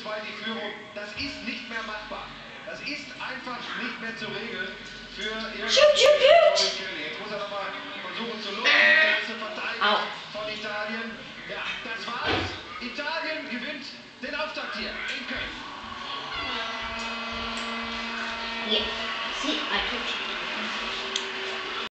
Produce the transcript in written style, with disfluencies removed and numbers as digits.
2 die Führung. Das ist nicht mehr machbar. Das ist einfach nicht mehr zu regeln für Jetzt muss er nochmal versuchen zu loben. Die erste Verteidigung von Italien. Ja, das war's. Italien gewinnt den Auftakt hier in Köln. Yeah. See, I told you.